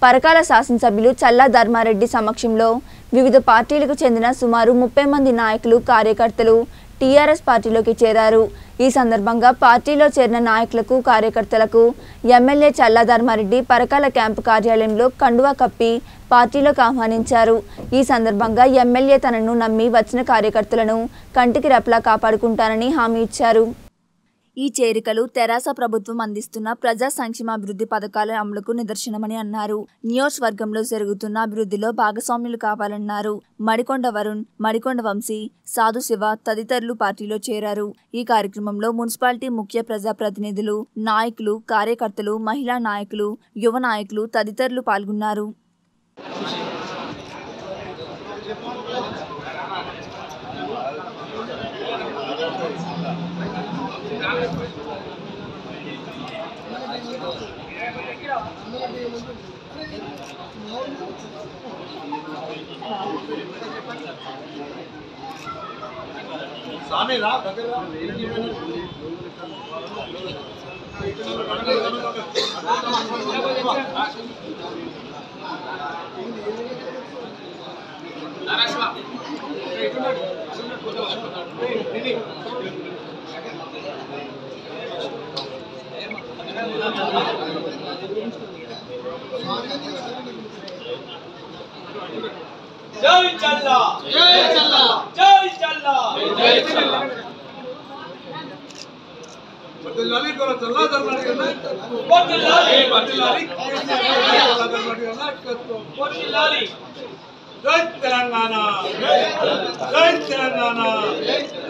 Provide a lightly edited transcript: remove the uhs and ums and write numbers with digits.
పరకాల శాసనసభ్యులు చల్లా ధర్మారెడ్డి సమక్షంలో వివిధ పార్టీలకు చెందిన సుమారు 30 మంది నాయకులు కార్యకర్తలు టీఆర్ఎస్ పార్టీలోకి చేరారు। ఈ సందర్భంగా పార్టీలో చేరిన నాయకులకు కార్యకర్తలకు ఎమ్మెల్యే చల్లా ధర్మారెడ్డి పరకాల క్యాంపు కార్యాలయంలో కండువా కప్పి పార్టీలోకి ఆహ్వానించారు। ఈ సందర్భంగా ఎమ్మెల్యే తనను నమ్మి వచ్చిన కార్యకర్తలను కంటికి రెప్పలా కాపాడుకుంటానని హామీ ఇచ్చారు। ఈ చేరికలు తెరాస ప్రభుత్వం అందిస్తున్న ప్రజా సంక్షేమాభివృద్ధి పథకాల అమలుకు నిదర్శనమని అన్నారు। నియోజకవర్గంలో జరుగుతున్న అభివృద్ధిలో భాగస్వాములు కావాలన్నారు। మడికొండ వరుణ్, మడికొండ వంశీ, సాధు శివ తదితరులు పార్టీలో చేరారు। ఈ కార్యక్రమంలో మున్సిపాలిటీ ముఖ్య ప్రజాప్రతినిధులు, నాయకులు, కార్యకర్తలు, మహిళా నాయకులు, యువ నాయకులు తదితరులు పాల్గొన్నారు। जय चल्ला जय चल्ला जय चल्ला जय चल्ला बदलाली को चल्ला दरबार ना बदलाली चल्ला दरबार ना बदलाली जय तेलंगाना जय तेलंगाना